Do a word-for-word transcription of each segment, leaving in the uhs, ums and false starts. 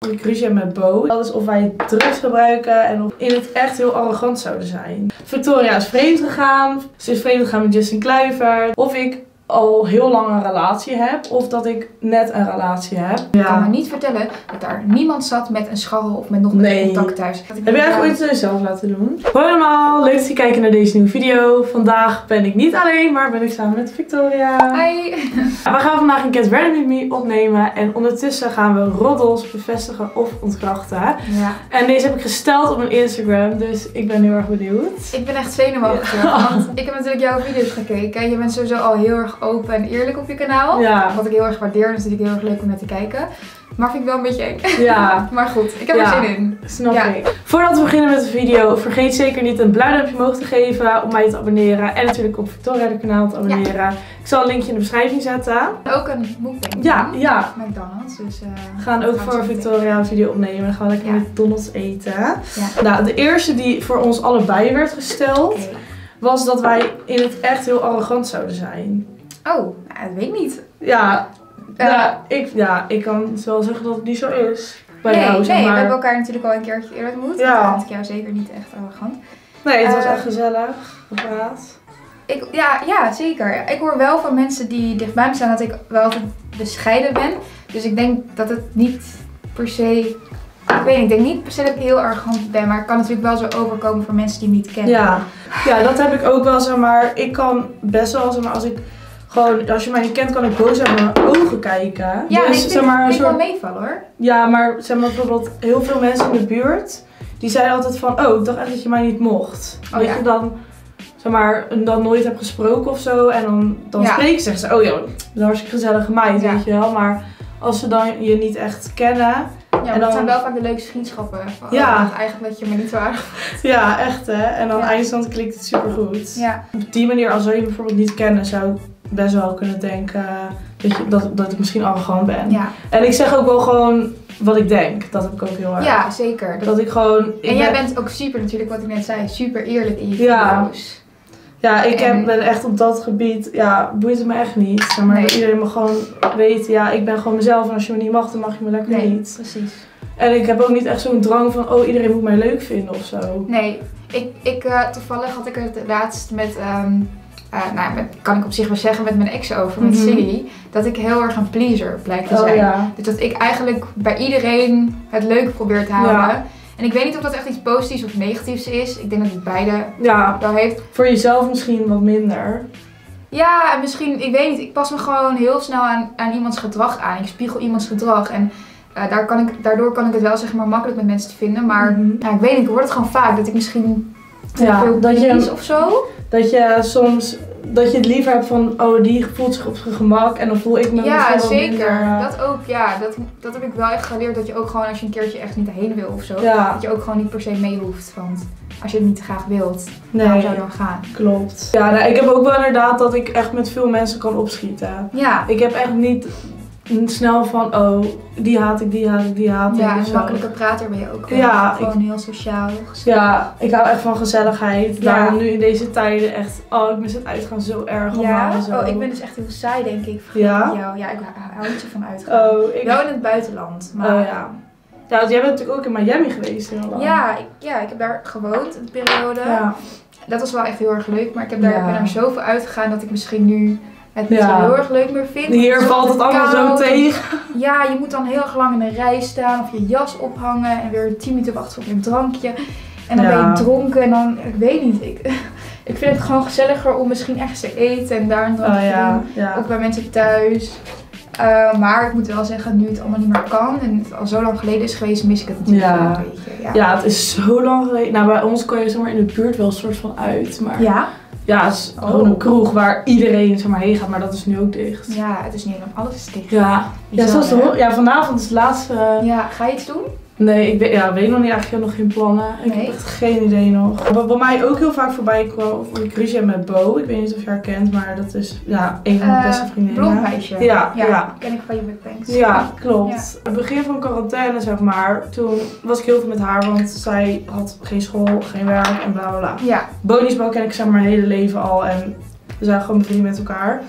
of ik ruzie heb met Bo. Dat is of wij drugs gebruiken en of in het echt heel arrogant zouden zijn. Victoria is vreemd gegaan. Ze is vreemd gegaan met Justin Kluivert. Of ik al heel lang een relatie heb of dat ik net een relatie heb. Ja. Ik kan me niet vertellen dat daar niemand zat met een scharrel of met nog een nee. contact thuis. Heb jij eigenlijk ooit zelf laten doen? Hoi allemaal, leuk dat je kijkt naar deze nieuwe video. Vandaag ben ik niet alleen, maar ben ik samen met Victoria. Hi! We gaan vandaag een Get Ready With Me opnemen en ondertussen gaan we roddels bevestigen of ontkrachten. Ja. En deze heb ik gesteld op mijn Instagram, dus ik ben heel erg benieuwd. Ik ben echt zenuwachtig, ja. Want ik heb natuurlijk jouw video's gekeken. Je bent sowieso al heel erg open en eerlijk op je kanaal. Ja. Wat ik heel erg waardeer. Dat is natuurlijk heel erg leuk om naar te kijken. Maar vind ik wel een beetje eng. Ja. Maar goed, ik heb ja, er zin in. Snap ja. ik. Voordat we beginnen met de video, vergeet zeker niet een blauw duimpje omhoog te geven. Om mij te abonneren. En natuurlijk op Victoria de kanaal te abonneren. Ja. Ik zal een linkje in de beschrijving zetten. Ook een mukbang. Ja, ja. McDonald's. Dus, uh, we gaan ook voor Victoria een video opnemen. Dan gaan we lekker ja. McDonald's eten. Ja. Nou, de eerste die voor ons allebei werd gesteld. Okay. Was dat wij in het echt heel arrogant zouden zijn. Oh, nou, dat weet ik niet. Ja, uh, nou, ik, ja, ik kan wel zeggen dat het niet zo is. Bij nee, jou, zeg nee, maar. we hebben elkaar natuurlijk al een keertje eerder ontmoet. Ja. Dat vind ik jou zeker niet echt arrogant. Nee, het was uh, uh, echt gezellig. Gepraat. Ik, ja, ja, zeker. Ik hoor wel van mensen die dichtbij me staan dat ik wel altijd bescheiden ben. Dus ik denk dat het niet per se... Ik weet niet, ik denk niet per se dat ik heel arrogant ben, maar het kan natuurlijk wel zo overkomen voor mensen die me niet kennen. Ja, ja, dat heb ik ook wel, zeg maar. Ik kan best wel, zeg maar, als ik gewoon, als je mij niet kent, kan ik boos uit mijn ogen kijken. Ja, dus, nee, ik vind zeg maar, het soort... wel meevallen hoor. Ja, maar zeg maar bijvoorbeeld heel veel mensen in de buurt, die zeiden altijd van, oh, ik dacht echt dat je mij niet mocht. Oh, dat ja. je dan, zeg maar, dan nooit hebt gesproken of zo en dan, dan ja. spreek zeggen ze, oh joh, dat is een hartstikke gezellige meid, ja. weet je wel. Maar als ze dan je niet echt kennen... Ja, maar dat zijn wel vaak de leukste vriendschappen. Van, ja. Oh, eigenlijk dat je me niet zo aardig vindt. Ja, echt hè. En dan ja. eindstand klinkt het super goed. Ja. Op die manier, als we je bijvoorbeeld niet kennen, zou ik best wel kunnen denken dat, je, dat, dat ik misschien arrogant ben. Ja. En ik zeg ook wel gewoon wat ik denk. Dat heb ik ook heel erg. Ja, zeker. Dat, dat ik gewoon... Ik en jij ben... bent ook super, natuurlijk wat ik net zei, super eerlijk in je ja. video's. Ja, ik en... heb, ben echt op dat gebied, ja, boeit het me echt niet. Maar nee. iedereen mag gewoon weten, ja, ik ben gewoon mezelf en als je me niet mag, dan mag je me lekker nee, niet. Precies. En ik heb ook niet echt zo'n drang van, oh, iedereen moet mij leuk vinden of zo. Nee, ik, ik, uh, toevallig had ik het laatst met, um, uh, nou, met, kan ik op zich wel zeggen, met mijn ex over, met mm-hmm. Silly, dat ik heel erg een pleaser blijk te oh, zijn. Ja. Dus dat ik eigenlijk bij iedereen het leuk probeer te houden. Ja. En ik weet niet of dat echt iets positiefs of negatiefs is. Ik denk dat het beide ja, wel heeft. Voor jezelf misschien wat minder. Ja, en misschien, ik weet niet, ik pas me gewoon heel snel aan, aan iemands gedrag aan. Ik spiegel iemands gedrag en uh, daar kan ik, daardoor kan ik het wel zeg maar makkelijk met mensen te vinden. Maar mm-hmm. nou, ik weet niet, ik hoor het gewoon vaak dat ik misschien ja, veel dat je of zo. Dat je soms, dat je het liever hebt van, oh die voelt zich op zijn gemak en dan voel ik me ja, misschien wel zeker. minder. Ja, dat ook, ja. Dat, dat heb ik wel echt geleerd, dat je ook gewoon als je een keertje echt niet heen wil of zo, ja. dat je ook gewoon niet per se mee hoeft. Want als je het niet graag wilt, nee, waarom zou je dan gaan? Klopt. Ja, nou, ik heb ook wel inderdaad dat ik echt met veel mensen kan opschieten. Ja. Ik heb echt niet snel van, oh, die haat ik, die haat ik, die haat ik. Ja, een makkelijke prater ben je ook. Gewoon, ja, gewoon ik, heel sociaal. Gezellig. Ja, ik hou echt van gezelligheid. Ja. Daarom nu in deze tijden echt, oh, ik mis het uitgaan zo erg. Ja? Zo. Oh, ik ben dus echt heel saai, denk ik. Ja? Jou. Ja, ik hou niet zo van uitgaan. Oh, ik... Wel in het buitenland. Maar... Oh ja. Ja, want jij bent natuurlijk ook in Miami geweest heel lang. Ja, ik, ja, ik heb daar gewoond een periode. Ja. Dat was wel echt heel erg leuk, maar ik heb daar, ja. ben er zoveel uitgegaan dat ik misschien nu het niet ja. zo heel erg leuk meer vind. Hier valt het allemaal zo tegen. Ja, je moet dan heel erg lang in een rij staan of je jas ophangen en weer tien minuten wachten op een drankje. En dan ja. ben je dronken en dan, ik weet niet, ik, ik vind het gewoon gezelliger om misschien ergens te eten en daar een drankje oh, ja. doen. Ja. Ook bij mensen thuis. Uh, maar ik moet wel zeggen, nu het allemaal niet meer kan en het al zo lang geleden is geweest, mis ik het natuurlijk ja. wel een beetje. Ja. ja, het is zo lang geleden. Nou, bij ons kon je zeg maar, in de buurt wel een soort van uit. Maar ja? Ja, het is oh. gewoon een kroeg waar iedereen zeg maar, heen gaat, maar dat is nu ook dicht. Ja, het is nu helemaal alles is dicht. Ja, ja, zoals de, ja vanavond is het laatste. Uh... Ja, ga je iets doen? Nee, ik weet, ja, weet nog niet, eigenlijk nog geen plannen. Ik nee. heb echt geen idee nog. Wat bij mij ook heel vaak voorbij kwam, of ik ruzie heb met Bo. Ik weet niet of je haar kent, maar dat is ja, een van mijn uh, beste vriendinnen. Blond meisje. Ja, ja, ja. Ken ik van je mukbangs. Ja, klopt. Ja. Het begin van quarantaine, zeg maar, toen was ik heel veel met haar, want zij had geen school, geen werk en bla bla bla. Ja. Bo ken ik zeg maar mijn hele leven al en we zijn gewoon bevriend met elkaar.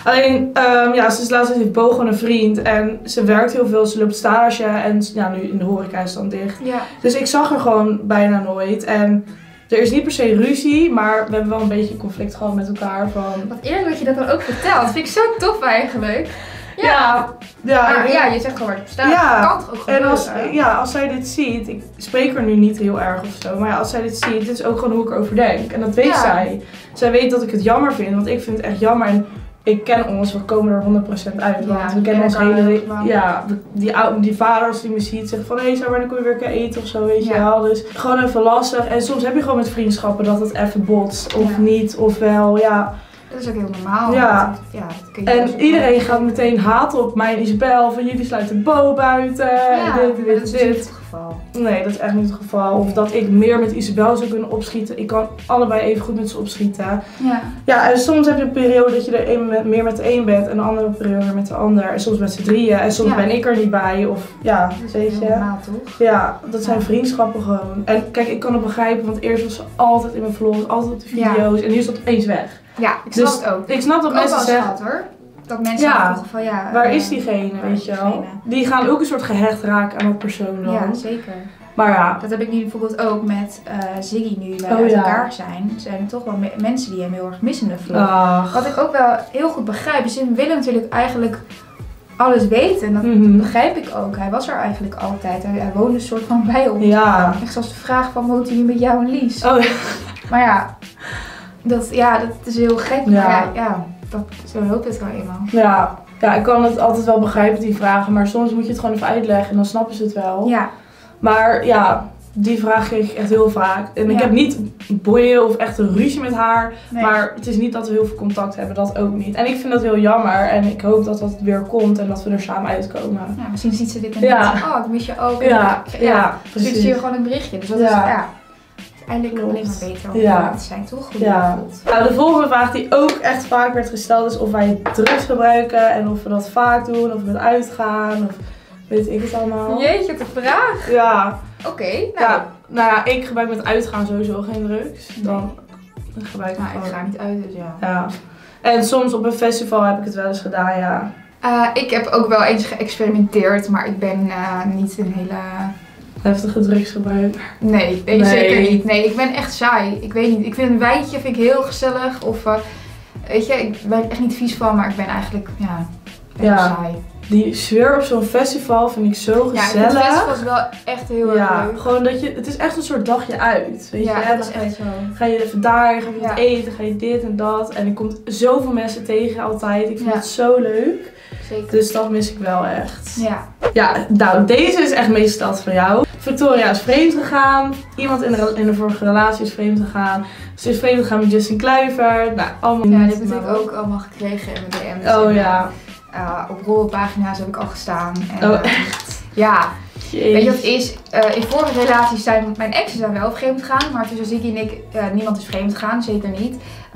Alleen, um, ja, sinds laatst heeft Bo gewoon een vriend en ze werkt heel veel, ze loopt stage en ja, nu in de horeca is dan dicht. Ja. Dus ik zag haar gewoon bijna nooit en er is niet per se ruzie, maar we hebben wel een beetje conflict gehad met elkaar van... Wat eerlijk dat je dat dan ook vertelt, dat vind ik zo tof eigenlijk. Ja, ja, ja, maar, ik, ja je zegt gewoon waar het bestaat, ja, dat kan toch ook gebeuren. En als, ja, als zij dit ziet, ik spreek er nu niet heel erg of zo, maar ja, als zij dit ziet, dit is ook gewoon hoe ik erover denk. En dat weet ja. zij. Zij weet dat ik het jammer vind, want ik vind het echt jammer. En ik ken ons, we komen er honderd procent uit. Ja, want we kennen ons elkaar hele... wel. Ja, die, oude, die vader als die me ziet zegt van hé, hey, zou wanneer kom je weer een keer eten of zo, weet je ja. wel. Dus gewoon even lastig. En soms heb je gewoon met vriendschappen dat het even botst of ja. niet, of wel, ja. Dat is ook heel normaal. Ja. Dat, ja dat kun je En iedereen gaat meteen haten op mij en Isabel van jullie sluiten Bo buiten. Ja, dit, dit, maar dat is dit. niet het geval. Nee, dat is echt niet het geval. Of dat ik meer met Isabel zou kunnen opschieten. Ik kan allebei even goed met ze opschieten. Ja. Ja, en soms heb je een periode dat je er een met, meer met de een bent en een andere periode met de ander. En soms met z'n drieën en soms ja. ben ik er niet bij. Of ja, Dat is weet heel je. normaal toch? Ja, dat zijn Ja. vriendschappen gewoon. En kijk, ik kan het begrijpen, want eerst was ze altijd in mijn vlogs, altijd op de video's. Ja. En nu is dat opeens weg. Ja, ik snap Dus het ook. Ik snap dat ik mensen ook wel zeggen... gehad, hoor. Dat mensen Ja. zeggen van ja... Waar uh, is diegene, waar weet is je wel? diegene? Die gaan ook een soort gehecht raken aan dat persoon dan. Ja, zeker. Maar ja. Dat heb ik nu bijvoorbeeld ook met uh, Ziggy nu wij oh, uit ja. elkaar zijn. Zijn er toch wel me mensen die hem heel erg missen in de vlog. Ach. Wat ik ook wel heel goed begrijp. Dus ze willen natuurlijk eigenlijk alles weten. En dat Mm-hmm. begrijp ik ook. Hij was er eigenlijk altijd. Hij, hij woonde een soort van bij ons. Ja. Echt zoals de vraag van woont hij nu met jou en Lies? Oh ja. Maar ja, dat, ja, dat is heel gek. Ja. Maar ja, ja dat, zo loopt het wel eenmaal. Ja. Ja, ik kan het altijd wel begrijpen, die vragen. Maar soms moet je het gewoon even uitleggen en dan snappen ze het wel. Ja. Maar ja, die vraag kreeg ik echt heel vaak. En ik Ja. heb niet boeien of echt een ruzie met haar. Nee. Maar het is niet dat we heel veel contact hebben, dat ook niet. En ik vind dat heel jammer. En ik hoop dat dat weer komt en dat we er samen uitkomen. Ja, misschien ziet ze dit en Ja. denkt, oh, ik mis je ook. Ja, ja, ja precies. stuurt ze je gewoon een berichtje. Dus dat Ja. is, ja, eindelijk Klopt. alleen maar beter om Ja. te zijn, toch? Hoe je Ja. je voelt. Nou, de volgende vraag die ook echt vaak werd gesteld is of wij drugs gebruiken. En of we dat vaak doen, of met uitgaan, of weet ik het allemaal. Jeetje, wat een vraag. Ja. Oké, nou, Ja, nou ja, ik gebruik met uitgaan sowieso geen drugs. Dan gebruik ik nou, ik gewoon. ga niet uit, dus ja. Ja. En soms op een festival heb ik het wel eens gedaan, ja. Uh, ik heb ook wel eens geëxperimenteerd, maar ik ben uh, niet een hele... Heftige drugsgebruik. Nee, nee, Nee. zeker niet. Nee, ik ben echt saai. Ik weet niet, ik vind een wijntje vind ik heel gezellig. Of, uh, weet je, ik ben er echt niet vies van, maar ik ben eigenlijk, ja, ben Ja. saai. Die sfeer op zo'n festival vind ik zo Ja, gezellig. het festival is wel echt heel erg Ja, leuk. gewoon dat je, het is echt een soort dagje uit, weet Ja, je. dat Dan is ga je, echt zo. ga je even daar, ga je Ja. wat eten, ga je dit en dat. En er komt zoveel mensen tegen altijd. Ik vind Ja. het zo leuk. Zeker. Dus dat mis ik wel echt. Ja. Ja, nou, deze is echt meestal van jou. Victoria is vreemd gegaan. Iemand in de, in de vorige relatie is vreemd gegaan. Ze is vreemd gegaan met Justin Kluivert. Nou, allemaal Ja, niet, dit heb ik maar- natuurlijk ook allemaal gekregen in mijn D M's. Oh En, ja. uh, op rollenpagina's heb ik al gestaan. En, Oh, uh, echt? Ja. Jeez. Weet je wat het is? Uh, in vorige relaties zijn mijn exen zijn wel vreemd gegaan, maar tussen Ziggy en ik, uh, niemand is vreemd gegaan, zeker niet.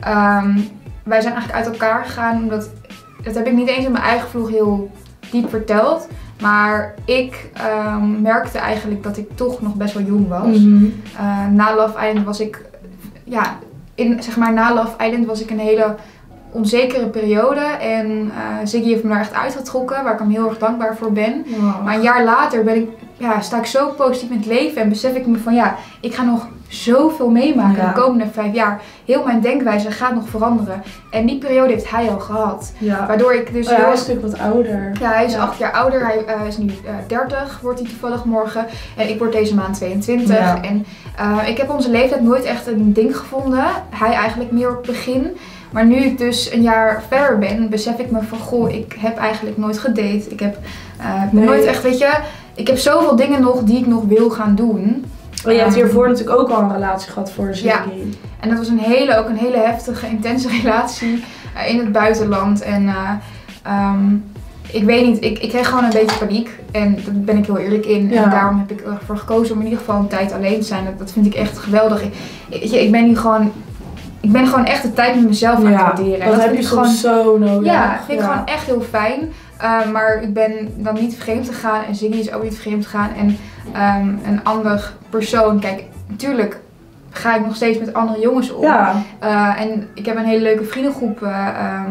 Um, wij zijn eigenlijk uit elkaar gegaan omdat, dat heb ik niet eens in mijn eigen vlog heel diep verteld, maar ik um, merkte eigenlijk dat ik toch nog best wel jong was. Mm-hmm. Uh, na Love Island was ik, ja, in, zeg maar na Love Island was ik een hele onzekere periode en uh, Ziggy heeft me daar echt uitgetrokken, waar ik hem heel erg dankbaar voor ben. Wow. Maar een jaar later ben ik, ja, sta ik zo positief in het leven en besef ik me van ja, ik ga nog zoveel meemaken Ja. de komende vijf jaar. Heel mijn denkwijze gaat nog veranderen. En die periode heeft hij al gehad. Ja. Waardoor ik dus Oh ja, hij heel... is een stuk wat ouder. Ja, hij is Ja. acht jaar ouder. Hij uh, is nu uh, dertig, wordt hij toevallig morgen. En ik word deze maand tweeëntwintig. Ja. En uh, ik heb onze leeftijd nooit echt een ding gevonden. Hij eigenlijk meer op het begin. Maar nu ik dus een jaar verder ben, besef ik me van goh, ik heb eigenlijk nooit gedate. Ik heb uh, Nee. nooit echt, weet je, ik heb zoveel dingen nog die ik nog wil gaan doen. Maar je hebt Um, hiervoor natuurlijk ook al een relatie gehad voor Ziggy. Ja. En dat was een hele, ook een hele heftige, intense relatie uh, in het buitenland. En uh, um, ik weet niet, ik, ik kreeg gewoon een beetje paniek. En daar ben ik heel eerlijk in. Ja. En daarom heb ik ervoor gekozen om in ieder geval een tijd alleen te zijn. Dat, dat vind ik echt geweldig. Ik, weet je, ik ben nu gewoon, ik ben gewoon echt de tijd met mezelf aan het Ja, waarderen. En dat, heb vind je ik soms zo nodig. Ja, dat vind ik gewoon echt heel fijn. Uh, maar ik ben dan niet vreemd gegaan en Ziggy is ook niet vreemd gegaan. En um, een ander persoon, kijk, natuurlijk ga ik nog steeds met andere jongens om. Ja. Uh, en ik heb een hele leuke vriendengroep uh, um,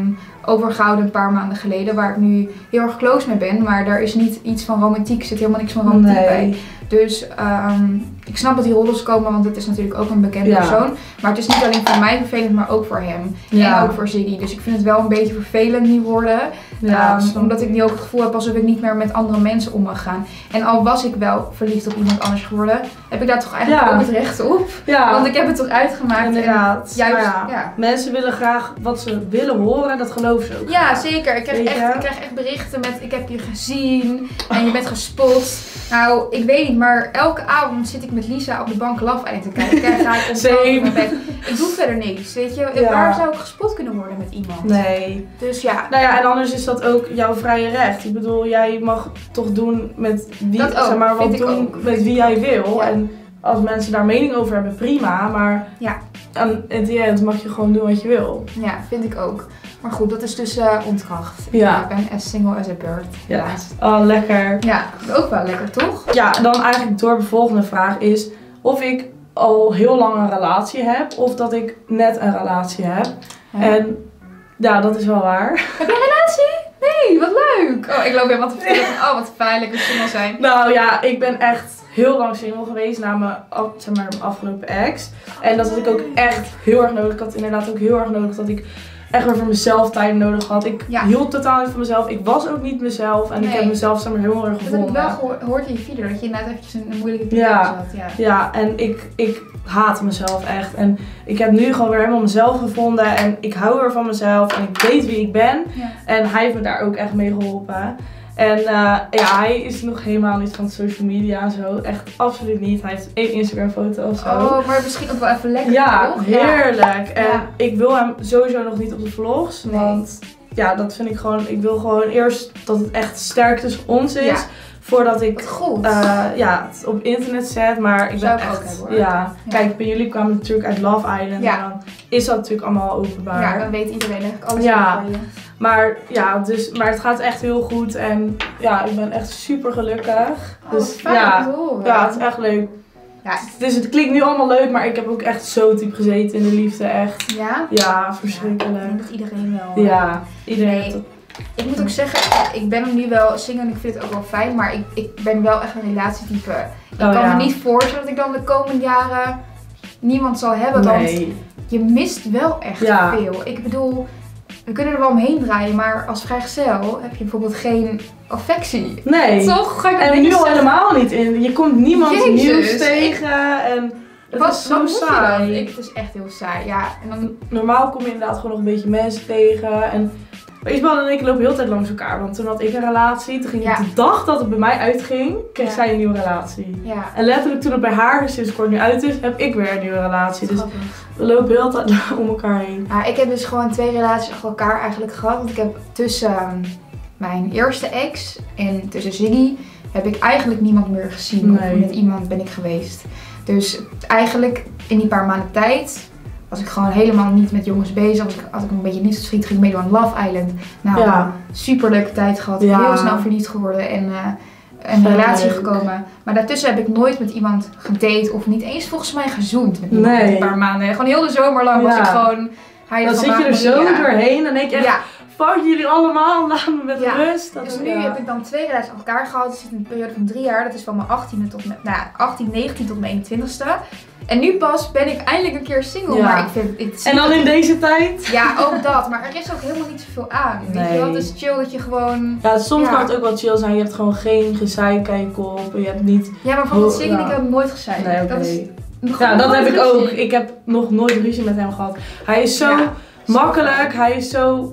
overgehouden een paar maanden geleden. Waar ik nu heel erg close mee ben. Maar daar is niet iets van romantiek. Er zit helemaal niks van romantiek nee. bij. Dus um, ik snap dat die rollers komen. Want het is natuurlijk ook een bekende ja. persoon. Maar het is niet alleen voor mij vervelend. Maar ook voor hem. Ja. En ook voor Ziggy. Dus ik vind het wel een beetje vervelend nu worden. Ja, um, omdat ik nu ook het gevoel heb alsof ik niet meer met andere mensen om mag gaan. En al was ik wel verliefd op iemand anders geworden. Heb ik daar toch eigenlijk ja. ook het recht op. Ja. Want ik heb het toch uitgemaakt. Inderdaad. En juist, ja. ja. Mensen willen graag wat ze willen horen en dat geloven ze ook. Ja, graag. zeker. Ik krijg, echt, ik krijg echt berichten met ik heb je gezien en je bent gespot. Nou, ik weet niet, maar elke avond zit ik met Lisa op de bank Love Island te kijken. Dan ga ik om mijn bed. Ik doe verder niks, weet je. Ja. Waar zou ik gespot kunnen worden met iemand? Nee. Dus ja. Nou ja, en anders is dat ook jouw vrije recht. Ik bedoel, jij mag toch doen met wie, dat ook, zeg maar, wat doen ook. met wie jij wil. Ja. En als mensen daar mening over hebben, prima. Maar ja. aan het eind mag je gewoon doen wat je wil. Ja, vind ik ook. Maar goed, dat is dus uh, ontkracht. Ja. Ik ben as single as a bird. Ja. Oh, lekker. Ja, ook wel lekker, toch? Ja, dan eigenlijk door de volgende vraag is of ik al heel lang een relatie heb of dat ik net een relatie heb. Ja. En ja, dat is wel waar. Heb je een relatie? Nee, wat leuk. Oh, ik loop helemaal te vertellen van, oh wat fijn, lekker single zijn. Nou ja, ik ben echt heel lang single geweest na mijn, zeg maar, mijn afgelopen ex. En dat had ik ook echt heel erg nodig. Ik had inderdaad ook heel erg nodig dat ik echt weer voor mezelf tijd nodig had. Ik ja. hield totaal niet van mezelf. Ik was ook niet mezelf. En nee. ik heb mezelf zeg maar, heel erg gevonden. Dat heb ik wel gehoord in je video. Dat je inderdaad eventjes een, een moeilijke periode ja. zat. Ja, ja en ik, ik haat mezelf echt. En ik heb nu gewoon weer helemaal mezelf gevonden. En ik hou weer van mezelf. En ik weet wie ik ben. Ja. En hij heeft me daar ook echt mee geholpen. En uh, ja, hij is nog helemaal niet van social media en zo. Echt absoluut niet. Hij heeft één Instagram foto of zo. Oh, maar misschien ook wel even lekker, ja, toch? Heerlijk. Ja. En ja. ik wil hem sowieso nog niet op de vlogs. Nee. Want ja, dat vind ik gewoon... Ik wil gewoon eerst dat het echt sterk tussen ons is. Ja. Voordat ik uh, ja, het op internet zet. Maar ik ben Zou echt... ook hebben, hoor. Ja. Ja. Kijk, bij jullie kwamen natuurlijk uit Love Island. Ja. En dan is dat natuurlijk allemaal openbaar. Ja, dan weet iedereen eigenlijk alles ja. over je. Maar ja, dus, maar het gaat echt heel goed en ja, ik ben echt super gelukkig. Oh, dus fijn ja, te horen. ja, het is echt leuk. Ja. Dus het klinkt nu allemaal leuk, maar ik heb ook echt zo diep gezeten in de liefde, echt. Ja? Ja, verschrikkelijk. Ja, ik denk dat iedereen wel. Ja, iedereen. Nee, dat... Ik moet ook zeggen, ik ben hem nu wel single en ik vind het ook wel fijn, maar ik, ik ben wel echt een relatietype. Ik oh, kan ja. me niet voorstellen dat ik dan de komende jaren niemand zal hebben, nee. want je mist wel echt ja. veel. Ik bedoel... We kunnen er wel omheen draaien, maar als vrijgezel heb je bijvoorbeeld geen affectie. Nee. Toch? Ga ik en nu al helemaal niet in. Je komt niemand Jezus, nieuws tegen ik... en het wat, is zo saai. Ik, het is echt heel saai, ja. En dan... Normaal kom je inderdaad gewoon nog een beetje mensen tegen. En Isabel en ik lopen heel de tijd langs elkaar, want toen had ik een relatie. Toen ging ja. de dag dat het bij mij uitging, kreeg ja. zij een nieuwe relatie. Ja. En letterlijk toen het bij haar sinds kort nu uit is, heb ik weer een nieuwe relatie. Dus we lopen heel de tijd om elkaar heen. Ja, ik heb dus gewoon twee relaties achter elkaar eigenlijk gehad. Want ik heb tussen mijn eerste ex en tussen Ziggy heb ik eigenlijk niemand meer gezien. Nee. Of met iemand ben ik geweest. Dus eigenlijk in die paar maanden tijd was ik gewoon helemaal niet met jongens bezig. Als ik, als ik een beetje niet schiet, ging ik meedoen aan Love Island. Nou, ja. super leuke tijd gehad. Ja. Heel snel verliefd geworden en uh, een ja, relatie leuk. gekomen. Maar daartussen heb ik nooit met iemand gedate of niet eens volgens mij gezoend met iemand nee. een paar maanden. Gewoon heel de zomer lang ja. was ik gewoon... Dan zit je er zo ja. doorheen en denk je echt, ja. fuck jullie allemaal, laat me met ja. rust. Dat dus nu ja. heb ik dan twee relaties achter elkaar gehad. Het zit een periode van drie jaar. Dat is van mijn achttiende tot mijn, nou, achttien, negentien tot mijn eenentwintigste. En nu pas ben ik eindelijk een keer single. Ja. Maar ik vind het en dan in deze tijd? Ja, ook dat. Maar er is ook helemaal niet zoveel aan. Nee. Weet je wel? Het is chill dat je gewoon... Ja, soms ja. kan het ook wel chill zijn. Je hebt gewoon geen gezeik aan je kop. Je hebt niet... Ja, maar van het zingen ja. ik heb nooit gezeik. Nee, okay. Dat is... Ja, dat heb ik ook. Ik heb nog nooit ruzie met hem gehad. Hij is zo ja, makkelijk, hij is zo...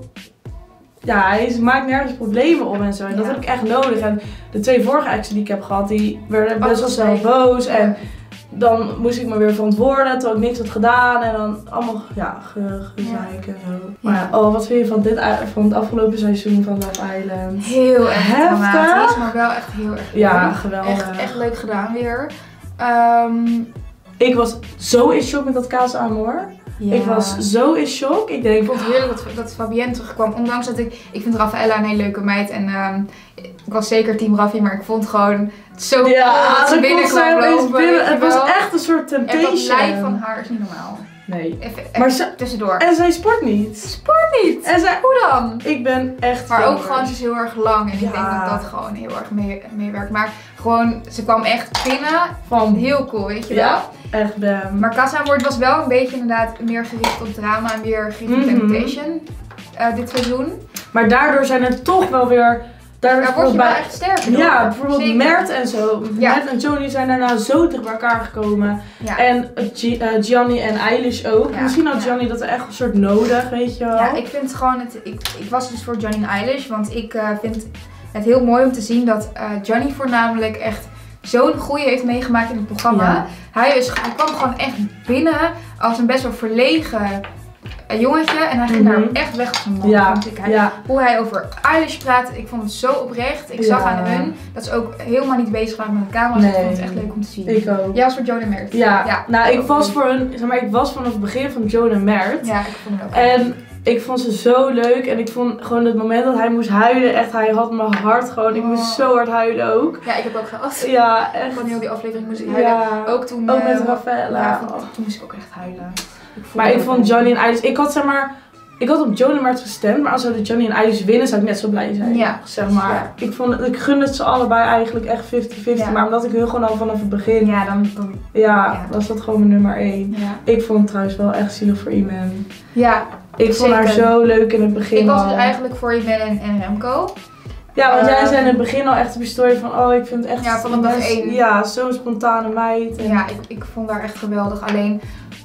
Ja, hij is, maakt nergens problemen om en zo. En ja. dat heb ik echt nodig. En de twee vorige exen die ik heb gehad, die werden best wel snel boos. Ja. En dan moest ik me weer verantwoorden, terwijl ik niks had gedaan. En dan allemaal, ja, gezeik ja. en zo. Maar ja. oh, wat vind je van, dit, van het afgelopen seizoen van Love Island? Heel erg dramatisch, maar wel echt heel erg leuk. Ja, geweldig. Echt, echt leuk gedaan weer. Um, ik was zo in shock met dat Casa Amor. Ja. Ik was zo in shock. Ik denk, ik vond het heerlijk dat, dat Fabienne terugkwam. Ondanks dat ik, ik vind Rafaella een hele leuke meid. En um, ik was zeker team Raffi, maar ik vond gewoon zo ja, cool dat ze binnenkwam lopen. Binnen. Het was echt een soort temptation. En dat lijf van haar is niet normaal. Nee. Even, even maar ze, tussendoor. En zij sport niet. Sport niet? En zij, hoe dan? Ik ben echt... Maar ook gewoon, ze is heel erg lang. En ja. ik denk dat dat gewoon heel erg mee, meewerkt. Maar gewoon, ze kwam echt binnen. Van heel cool, weet je wel. Ja, echt bam. Maar Casa Amor was wel een beetje inderdaad meer gericht op drama en meer gericht op mm-hmm. Temptation. Uh, dit seizoen. Maar daardoor zijn er toch wel weer... Daar ja, word je wel echt sterker door. Ja, bijvoorbeeld Zeker. Mert en zo. Ja. Mert en Johnny zijn daarna zo dicht bij elkaar gekomen. Ja. En G uh, Gianni en Eilish ook. Ja. Misschien had Gianni ja. dat echt een soort nodig, weet je wel. Ja, ik vind gewoon het... Ik, ik was dus voor Gianni en Eilish, want ik uh, vind het heel mooi om te zien dat uh, Gianni voornamelijk echt zo'n groei heeft meegemaakt in het programma. Ja. Hij, is, hij kwam gewoon echt binnen als een best wel verlegen een jongetje en hij ging mm-hmm. daar echt weg als een man. Ja, hij, ja. Hoe hij over Eilish praat, ik vond het zo oprecht. Ik zag ja. aan hun dat ze ook helemaal niet bezig waren met de camera's. Nee. Ik vond het echt leuk om te zien. Ik ook. Jij was voor Joan en Mert. Ja, ja. nou ik was voor hun, zeg maar, ik was vanaf het begin van Joan en Mert. Ja, ik vond het ook. En ik vond ze zo leuk en ik vond gewoon het moment dat hij moest huilen, echt, hij had mijn hart gewoon, ik moest zo hard huilen ook. Ja, ik heb ook gehad. Ja, echt. Van heel die aflevering moest ik huilen. Ja. Ook toen. Ook met uh, Raffaella. Ja, toen moest ik ook echt huilen. Ik maar ik vond Johnny en Eilish, ik had zeg maar, ik had op Joan en Mert gestemd, maar als zouden Johnny en Eilish winnen zou ik net zo blij zijn. Ja. Zeg maar. Ja. Ik vond ik gun het ze allebei eigenlijk echt vijftig vijftig, ja. maar omdat ik hun gewoon al vanaf het begin. Ja, dan, dan ja, ja, was dat gewoon mijn nummer één. Ja. Ik vond het trouwens wel echt zielig voor Iman. Ja. Ik vond haar zo leuk in het begin. Ik was al. dus eigenlijk voor Iman en, en Remco. Ja, want uh, jij zei in het begin al echt op je story van, oh ik vind het echt... Ja, van dag één. Ja, zo'n spontane meid. En... Ja, ik, ik vond haar echt geweldig. Alleen,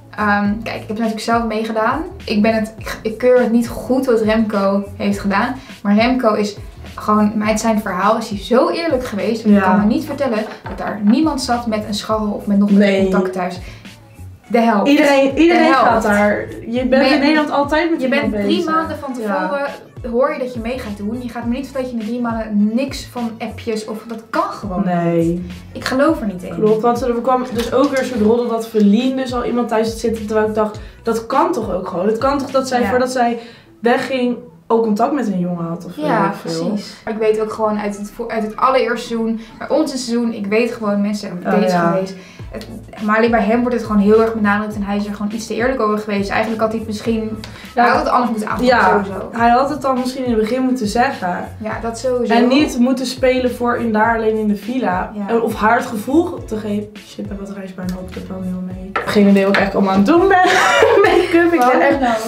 um, kijk, ik heb natuurlijk zelf meegedaan. Ik ben het, ik, ik keur het niet goed wat Remco heeft gedaan. Maar Remco is gewoon, met zijn verhaal is hij zo eerlijk geweest. Ja. Ik kan me niet vertellen dat daar niemand zat met een scharrel of met nog met nee. contact thuis. De helft. Iedereen, iedereen gaat daar. Je bent ben, in Nederland altijd met je bent drie bezig. maanden van tevoren, ja. hoor je dat je mee gaat doen. Je gaat me niet vertellen dat je in de drie maanden niks van appjes of dat kan gewoon nee. niet. Ik geloof er niet in. Klopt, want er kwam dus ook weer zo'n roddel dat Verlien dus al iemand thuis zit zitten. Terwijl ik dacht, dat kan toch ook gewoon. Het kan toch dat zij ja. voordat zij wegging ook contact met een jongen had of ja, veel. Precies. Ik weet ook gewoon uit het, uit het allereerste seizoen, bij ons seizoen, ik weet gewoon, mensen zijn op dates oh, ja. geweest. Het, maar alleen bij hem wordt het gewoon heel erg benadrukt en hij is er gewoon iets te eerlijk over geweest. Eigenlijk had hij het misschien, ja, hij had het anders moeten aanpakken ja, sowieso. Hij had het dan misschien in het begin moeten zeggen. Ja, dat sowieso. En niet moeten spelen voor in daar alleen in de villa. Ja. Of haar het gevoel te geven. Shit, mijn batterij is bijna op, ik heb wel heel mee. Ik heb geen idee wat ik echt allemaal aan het doen ben. Make-up, ik ben echt nou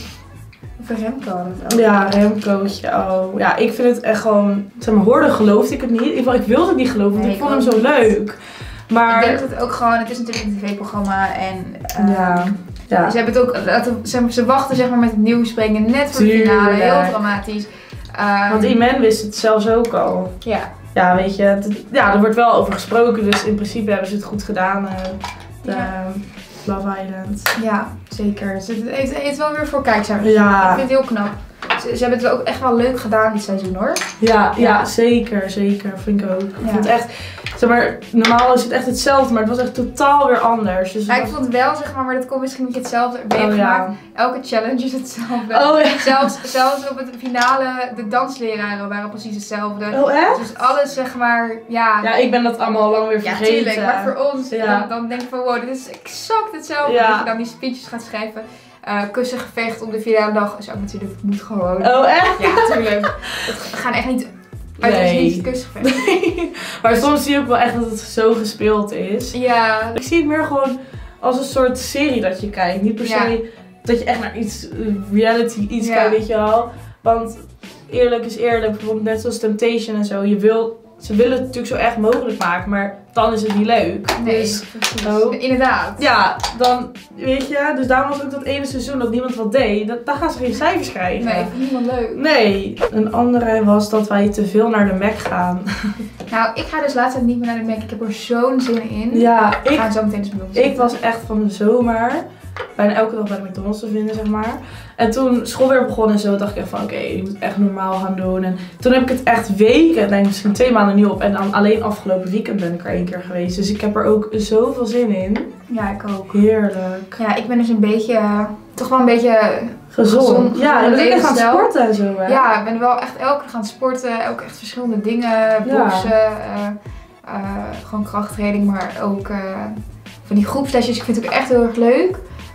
Voor Remco. Ja, Remcootje. Oh. Ja, ik vind het echt gewoon... Zeg maar, hoorde geloofde ik het niet. Ik, ik wilde het niet geloven, want nee, ik vond hem zo leuk. Maar... Ik denk dat het ook gewoon... Het is natuurlijk een tv-programma en... Uh, ja. Ja. Ze hebben het ook... Ze, ze wachten zeg maar met het nieuws brengen net voor de finale. Heel dramatisch. Um, want Iman wist het zelfs ook al. Ja. Ja, weet je. Het, ja, er wordt wel over gesproken. Dus in principe hebben ze het goed gedaan. Uh, de, ja. Love Island. Ja, zeker. Het heeft, heeft wel weer voor kijkcijfers. Ja. Ik vind het heel knap. Ze, ze hebben het ook echt wel leuk gedaan dit seizoen hoor. Ja, ja, ja zeker, zeker. Vind ik ook. Ik ja. vond het echt, zeg maar, normaal is het echt hetzelfde, maar het was echt totaal weer anders. Dus ja, was... ik vond wel, zeg maar, maar dat komt misschien niet hetzelfde. Ben je oh, gemaakt? Ja. Elke challenge is hetzelfde. Oh, ja. zelfs, zelfs op het finale, de dansleraren waren precies hetzelfde. Oh echt? Dus alles, zeg maar, ja. Ja, ik ben dat allemaal al lang weer vergeten. Ja, tuurlijk. Maar voor ons, ja. dan, dan denk ik van wow, dit is exact hetzelfde. Ja. Dat je dan die speeches gaat schrijven. Uh, kussengevecht op de finale dag is ook natuurlijk, het moet gewoon. Oh echt? Ja, natuurlijk. We gaan echt niet uit nee. ons niet kussengevecht. Nee. Maar soms zie je ook wel echt dat het zo gespeeld is. Ja. Ik zie het meer gewoon als een soort serie dat je kijkt. Niet per se ja. dat je echt naar iets, reality iets ja. kijkt, weet je wel. Want eerlijk is eerlijk, bijvoorbeeld net zoals Temptation en zo. Je wil, ze willen het natuurlijk zo echt mogelijk maken, maar dan is het niet leuk. Nee, dus, oh. Inderdaad. Ja, dan weet je, dus daarom was ook dat ene seizoen dat niemand wat deed, dat, daar gaan ze geen cijfers krijgen. Nee, vind niemand leuk. Nee. Een andere was dat wij te veel naar de Mac gaan. Nou, ik ga dus laatst niet meer naar de Mac. Ik heb er zo'n zin in. Ja, we ik, gaan zo meteen eens bedoelen. Ik was echt van de zomer bijna elke dag bij de McDonald's te vinden, zeg maar. En toen school weer begon en zo, dacht ik echt van oké, okay, je moet echt normaal gaan doen. En toen heb ik het echt weken, denk misschien twee maanden niet op. En dan alleen afgelopen weekend ben ik er één keer geweest. Dus ik heb er ook zoveel zin in. Ja, ik ook. Heerlijk. Ja, ik ben dus een beetje, toch wel een beetje gezond. gezond ja, en ik ben gaan sporten en zo, hè? Ja, ik ben wel echt elke keer gaan sporten. Ook echt verschillende dingen. Boksen, ja. uh, uh, gewoon krachttraining, maar ook uh, van die groepslesjes. Ik vind het ook echt heel erg leuk.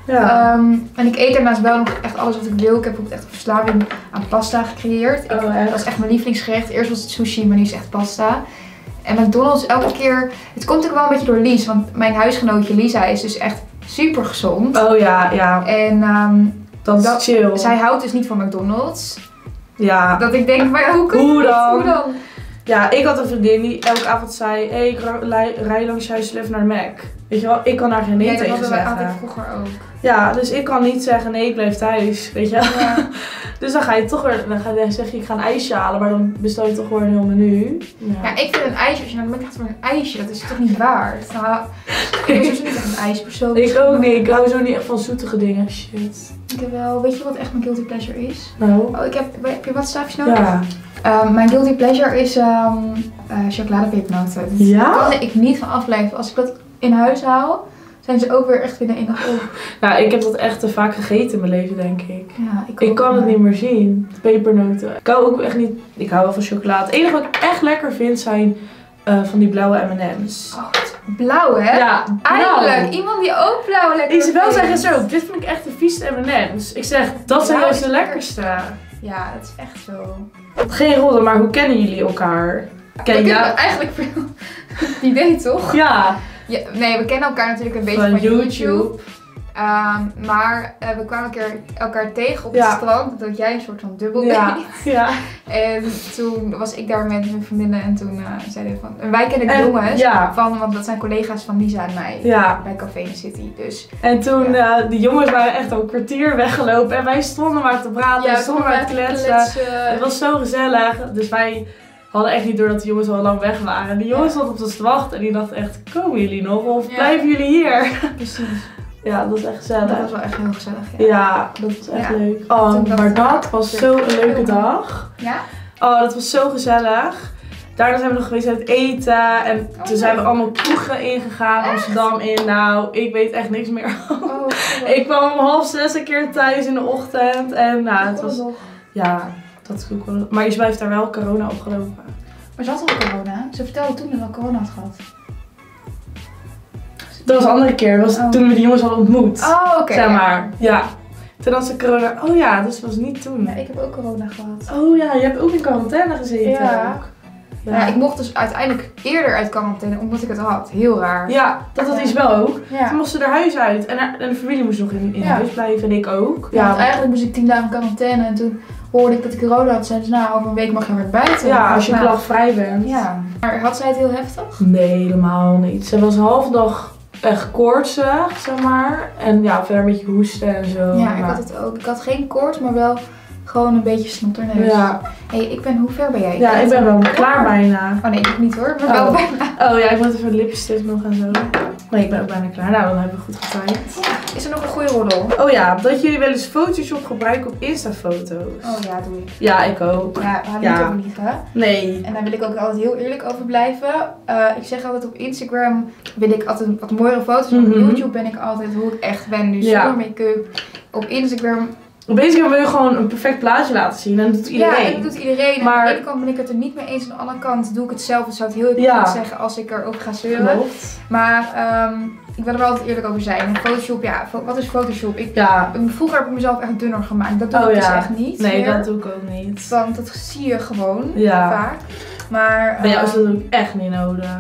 Ja. Um, en ik eet daarnaast wel nog echt alles wat ik wil. Ik heb ook echt een verslaving aan pasta gecreëerd. Oh, ik, dat is echt mijn lievelingsgerecht. Eerst was het sushi, maar nu is het echt pasta. En McDonald's elke keer... Het komt ook wel een beetje door Lies. Want mijn huisgenootje Lisa is dus echt super gezond. Oh ja, ja. En um, dat is dat, chill. Zij houdt dus niet van McDonald's. Ja. Dat ik denk, maar hoe, hoe dan? Hoe dan? Ja, ik had een vriendin die elke avond zei, hé, hey, ik rij langs je huis even naar de Mac. Weet je wel, ik kan daar geen nee ja, tegen zeggen. zeggen. Dat hadden wij altijd vroeger ook. Ja, dus ik kan niet zeggen, nee, ik blijf thuis, weet je. Ja. Dus dan ga je toch weer, dan ga je zeggen, ik ga een ijsje halen, maar dan bestel je toch weer een heel menu. Ja, ja ik vind een ijsje, als je naar de Mac gaat voor een ijsje, dat is toch niet waard? Nou, ik ben dus niet echt een ijspersoon. Ik ook niet, ik hou zo niet echt van zoetige dingen, shit. Ik heb wel, weet je wat echt mijn guilty pleasure is? Nou? Oh, ik heb, heb je wat staafjes nodig? Ja. Um, mijn guilty pleasure is um, uh, chocoladepepernoten. Ja? Daar kan ik niet van afblijven. Als ik dat in huis haal, zijn ze ook weer echt binnen één dag op. Nou, ik heb dat echt te vaak gegeten in mijn leven, denk ik. Ja, ik, ik kan het niet meer zien. Pepernoten. Ik hou ook echt niet, ik hou wel van chocolade. Het enige wat ik echt lekker vind zijn uh, van die blauwe M en M's. Oh, blauw hè? Ja, eindelijk. Iemand die ook blauw lekker Isabel vindt. zegt zo, dit vind ik echt de vieste M en M's. Ik zeg, dat zijn juist de lekkerste. Ja, dat is echt zo. Geen rodde, maar hoe kennen jullie elkaar? Ken je eigenlijk veel idee toch? Ja. Ja. Nee, we kennen elkaar natuurlijk een beetje van, van YouTube. YouTube. Um, maar uh, we kwamen een keer elkaar tegen op ja. het strand, dat jij een soort van dubbel ja. deed. Ja. En toen was ik daar met mijn vriendinnen en toen uh, zeiden we van... En wij kennen de en, jongens, ja. van, want dat zijn collega's van Lisa en mij ja. bij Café in the City. Dus, en toen, ja. uh, die jongens waren echt al een kwartier weggelopen en wij stonden maar te praten ja, en stonden maar te kletsen. kletsen. Het was zo gezellig, dus wij... hadden echt niet door dat de jongens al lang weg waren. Die jongens stonden op ons te wachten en die dachten echt, komen jullie nog of ja. blijven jullie hier? Precies. Ja, dat is echt gezellig. Dat was wel echt heel gezellig. Ja, ja dat was echt ja. leuk. Oh, maar dat was zo'n leuke dag. Ja? Oh, dat was zo gezellig. Daarna zijn we nog geweest uit eten en oh, toen zijn we allemaal kroegen ingegaan, Amsterdam in. Nou, ik weet echt niks meer. Oh, ik kwam om half zes een keer thuis in de ochtend en nou, het was... Ja, dat is ook wel... Maar Isabel heeft daar wel corona opgelopen. Maar ze had al corona. Ze vertelde toen dat ze al corona had gehad. Dat was een andere keer. Dat was oh. toen we die jongens hadden ontmoet. Oh, oké. Okay, zeg maar. Ja. ja. Toen had ze corona. Oh ja, dus dat was niet toen. Ja, ik heb ook corona gehad. Oh ja, je hebt ook in quarantaine gezeten. Ja. Ook. Ja. ja, ik mocht dus uiteindelijk eerder uit quarantaine omdat ik het had. Heel raar. Ja, dat had ja. Isabel ook. Ja. Toen mocht ze er huis uit. En, haar, en de familie moest nog in, in ja. huis blijven. En ik ook. Ja, ja, want eigenlijk moest ik tien dagen in quarantaine. En toen hoorde ik dat ik corona had. Zeiden ze, nou, over een week mag je weer buiten. Ja, als je nou, klachtvrij bent. Ja. Maar had zij het heel heftig? Nee, helemaal niet. Ze was een halve dag echt koortsig, zeg maar. En ja, verder een beetje hoesten en zo. Ja, maar... ik had het ook. Ik had geen koorts, maar wel gewoon een beetje snotterneus. Ja. Hé, hey, ik ben, hoe ver ben jij? Ja, ik ben wel klaar bijna. Oh nee, ik niet hoor, maar oh. wel bijna. Oh ja, ik moet even de lipstick nog en zo. Nee, ik ben ook bijna klaar. Nou, dan hebben we goed getimed. Ja. Is er nog een goede roddel? Oh ja, dat jullie wel eens Photoshop gebruiken op Insta-foto's. Oh ja, doe ik. Ja, ik ook. Ja, we gaan ja. niet over liegen. Nee. En daar wil ik ook altijd heel eerlijk over blijven. Uh, ik zeg altijd op Instagram wil ik altijd wat mooiere foto's. Mm-hmm. Op YouTube ben ik altijd hoe ik echt ben. Nu ja. zonder make-up. Op Instagram... Op Instagram wil je gewoon een perfect plaatje laten zien en dat doet iedereen. Ja, dat doet iedereen. Maar... aan de ene kant ben ik het er niet mee eens. Aan de andere kant doe ik het zelf. Dat zou het heel erg ja. goed zeggen als ik erover ga zeuren. Klopt. Maar um, ik wil er wel altijd eerlijk over zijn. En Photoshop, ja, wat is Photoshop? Ik, ja. Vroeger heb ik mezelf echt dunner gemaakt. Dat doe oh, ik dus ja. echt niet. Nee, meer. dat doe ik ook niet. Want dat zie je gewoon ja. vaak. Maar bij jou um, is dat ook echt niet nodig.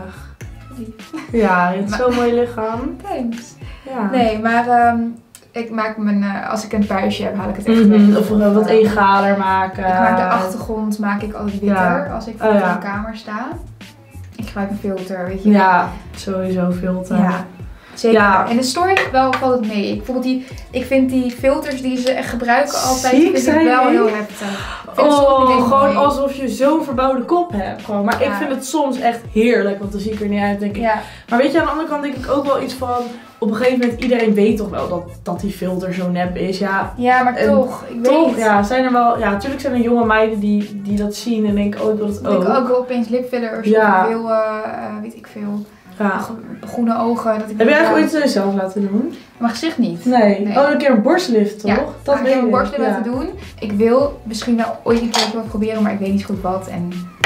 Ja, je hebt maar... zo'n mooi lichaam. Thanks. Ja. Nee, maar um, ik maak mijn, uh, als ik een puistje heb, haal ik het echt mm-hmm. weg. Of uh, wat egaler maken. Ik maak de achtergrond maak ik altijd witter ja. als ik voor oh, de ja. kamer sta. Ik gebruik een filter, weet je. Ja, sowieso filter. Ja. Zeker. Ja. En de story wel valt het mee. Ik, bijvoorbeeld die, ik vind die filters die ze echt gebruiken altijd, Ziek, vind ik wel heel heftig. Oh, gewoon alsof je zo'n verbouwde kop hebt. Gewoon. Maar ja. ik vind het soms echt heerlijk, want dan zie ik er niet uit, denk ik. Ja. Maar weet je, aan de andere kant denk ik ook wel iets van... Op een gegeven moment, iedereen weet toch wel dat, dat die filter zo nep is. Ja, ja maar toch. Ik toch, weet. Ja, zijn er wel... Ja, natuurlijk zijn er jonge meiden die, die dat zien en denken, oh, ik wil het ook. Ik ook wel opeens lipfillers ja. of veel, uh, weet ik veel. Ja. Groene ogen. Dat ik heb jij eigenlijk ooit zelf laten doen? Mijn gezicht niet. Nee. nee. Oh, een keer een borstlift, toch? Ja, dat ik heb een borstlift ja. laten doen. Ik wil misschien wel ooit een keer wat proberen, maar ik weet niet goed wat. En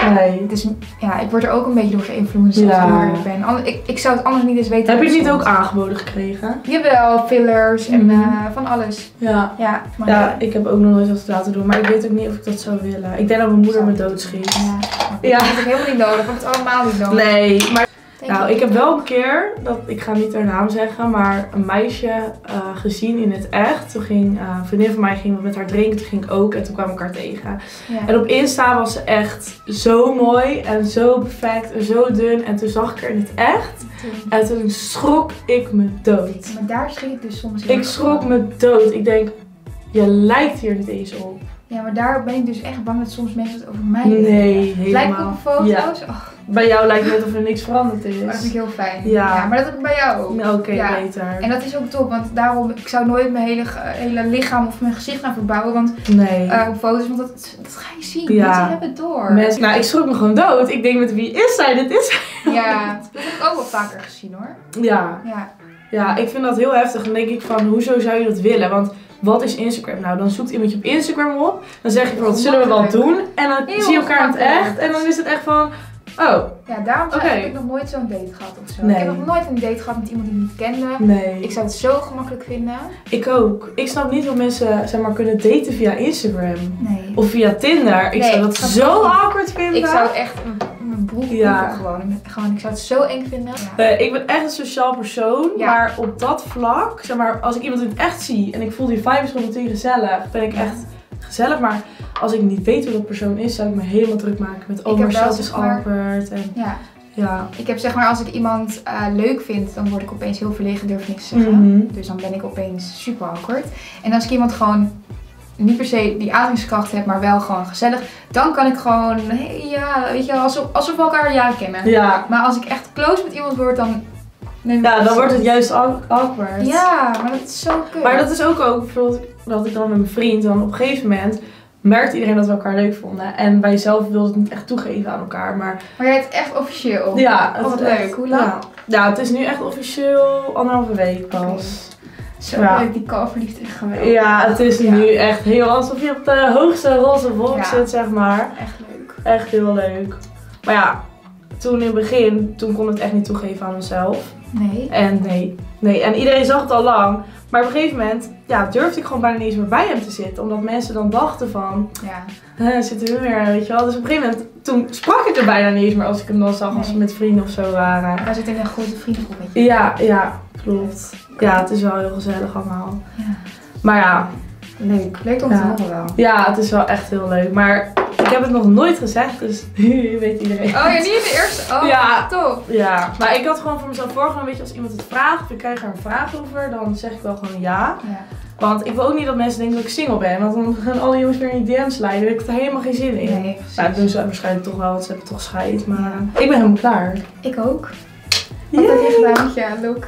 Nee. Dus ja, ik word er ook een beetje door geïnfluenced als Ja. ik eerlijk ben. Ander- Ik, ik zou het anders niet eens weten. Heb je het niet stond. ook aangeboden gekregen? Jawel, fillers en Mhm. uh, van alles. Ja. Ja, maar Ja, ik heb ook nog nooit wat laten doen, maar ik weet ook niet of ik dat zou willen. Ik denk dat mijn moeder me doodschiet. Ja, maar Ja. dat heb ik helemaal niet nodig. Ik heb het allemaal niet nodig. Nee, maar Denk nou, je? ik heb wel een keer, dat, ik ga niet haar naam zeggen, maar een meisje uh, gezien in het echt. Toen ging uh, een vriendin van mij ging met haar drinken, toen ging ik ook en toen kwamen we elkaar tegen. Ja. En op Insta was ze echt zo mooi en zo perfect en zo dun en toen zag ik haar in het echt. En toen schrok ik me dood. Maar daar schrik ik dus soms heel Ik erg schrok van. me dood. Ik denk, je lijkt hier niet eens op. Ja, maar daar ben ik dus echt bang dat soms mensen het over mij Nee, denken. helemaal. Lijkt me op foto's? Ja. Och, Bij jou lijkt het net of er niks veranderd is. maar dat vind ik heel fijn. Ja. Maar dat heb ik bij jou ook. Oké, okay, Ja. beter. En dat is ook top, want daarom, ik zou nooit mijn hele, hele lichaam of mijn gezicht gaan verbouwen, want Nee. uh, op foto's, want dat, dat ga je zien. Ja. Mensen hebben het door. Mensen, nou, ik schrok me gewoon dood. Ik denk met wie is zij? Dit is zij. Ja, dat heb ik ook wel vaker gezien hoor. Ja. Ja. Ja, ik vind dat heel heftig. Dan denk ik van, hoezo zou je dat willen? Want wat is Instagram? Nou, dan zoekt iemand je op Instagram op. Dan zeg je bijvoorbeeld, zullen we wat doen? En dan Heel zie je elkaar in het gemakkelijk. echt. En dan is het echt van, oh, Ja, daarom Oké. heb ik nog nooit zo'n date gehad of zo. Nee. Ik heb nog nooit een date gehad met iemand die ik niet kende. nee. Ik zou het zo gemakkelijk vinden. Ik ook. Ik snap niet hoe mensen, zeg maar, kunnen daten via Instagram. Nee. Of via Tinder. Ik Nee, zou dat ik snap zo het niet. awkward vinden. Ik zou echt mijn, mijn broek Ja. poepen gewoon. gewoon. Ik zou het zo eng vinden. Ja. Eh, ik ben echt een sociaal persoon, Ja. maar op dat vlak, zeg maar, als ik iemand in het echt zie en ik voel die vibe is gewoon meteen gezellig, ben ik Ja. echt gezellig. Maar als ik niet weet hoe dat persoon is, zou ik me helemaal druk maken met, oh, Ik heb Marcel wel, het is zeg maar- awkward. En, Ja. ja. Ik heb zeg maar, als ik iemand uh, leuk vind, dan word ik opeens heel verlegen, durf niks te zeggen. Mhm. Dus dan ben ik opeens super awkward. En als ik iemand gewoon niet per se die aantrekkingskracht heb, maar wel gewoon gezellig, dan kan ik gewoon, hey, ja, weet je, alsof, alsof we elkaar jaren kennen. Ja. Maar als ik echt close met iemand word, dan... neem ik ja, dan zo- wordt het juist aw- awkward. Ja, maar dat is zo kut. Maar dat is ook ook, bijvoorbeeld, dat ik dan met mijn vriend, dan op een gegeven moment merkte iedereen dat we elkaar leuk vonden. En wij zelf wilden het niet echt toegeven aan elkaar, maar Maar jij hebt het echt officieel. ja. Oh, wat is echt- leuk. Hoe lang? Ja. ja, het is nu echt officieel anderhalve week pas. Zo Ja. leuk, die kalverliefde is geweldig. Ja, het is Ja. nu echt heel alsof je op de hoogste roze wolk Ja. zit, zeg maar. Echt leuk. Echt heel leuk. Maar ja, toen in het begin, toen kon ik het echt niet toegeven aan mezelf. Nee. En nee, nee. En iedereen zag het al lang. Maar op een gegeven moment, ja, durfde ik gewoon bijna niet eens meer bij hem te zitten. Omdat mensen dan dachten van, Ja. hè, zitten we weer, weet je wel. Dus op een gegeven moment, toen sprak ik er bijna niet eens meer als ik hem dan zag als we Nee. met vrienden of zo waren. Wij zitten in een grote vriendengroep met je. Ja, ja, klopt. Ja, het is wel heel gezellig allemaal. Ja. Maar ja, Leuk. Leuk om te Ja. horen wel. ja, het is wel echt heel leuk. Maar ik heb het nog nooit gezegd, dus nu weet iedereen. Oh ja, niet in de eerste. Oh, Ja. top. Ja, maar ik had gewoon voor mezelf voorgenomen, weet je, als iemand het vraagt of ik krijg er een vraag over, dan zeg ik wel gewoon ja. Ja. Want ik wil ook niet dat mensen denken dat ik single ben, want dan gaan alle jongens weer in die D M's leiden. Daar heb ik er helemaal geen zin in. Nee, precies. Nou, dat doen ze waarschijnlijk toch wel, want ze hebben toch scheid, maar ik ben helemaal klaar. Ik ook. Wat heb je gedaan met je look?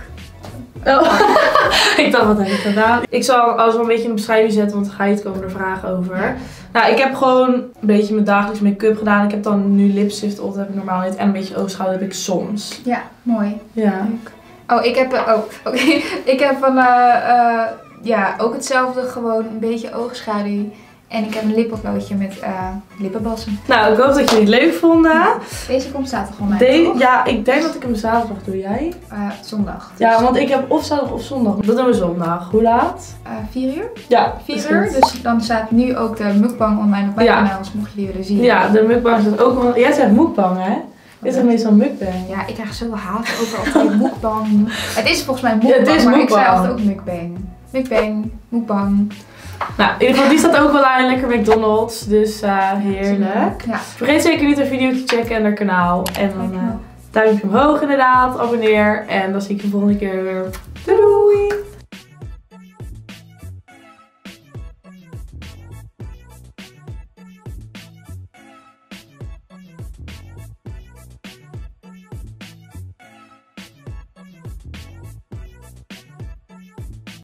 Oh. Ik dacht, wat heb ik gedaan? Ik zal alles wel een beetje in de beschrijving zetten, want er ga je het komen er vragen over. Nou, ik heb gewoon een beetje mijn dagelijks make-up gedaan. Ik heb dan nu lipstift op, dat heb ik normaal niet. En een beetje oogschouder heb ik soms. Ja, mooi. Ja. Leuk. Oh, ik heb, eh, oh, oké. Ik heb een, eh, eh, ja, ook hetzelfde, gewoon een beetje oogschaduw. En ik heb een lippotloodje met eh lippenbalsem. Nou, ik hoop dat jullie het leuk vonden. Deze komt zaterdag online, De- toch? ja, ik denk dat ik hem zaterdag doe. Jij? Eh, zondag. Ja, want ik heb of zaterdag of zondag. Dat doen we zondag. Hoe laat? Eh, vier uur? Ja, Vier is uur. goed. Dus dan staat nu ook de mukbang online op mijn Ja. kanaal. Dus mocht je die willen zien. Ja, de mukbang staat ook wel. Jij zegt mukbang, hè? Dit is meestal mukbang. Ja, ik krijg zoveel haat over altijd mukbang. Het is volgens mij mukbang, Ja, het is maar ik zei mukbang. altijd ook mukbang. Mukbang, mukbang. Nou, in ieder geval, die staat ook wel aan. Lekker McDonald's. Dus uh, heerlijk. Ja. Vergeet zeker niet een video te checken en haar kanaal. En dan uh, duimpje omhoog inderdaad. Abonneer. En dan zie ik je de volgende keer weer. Doei doei!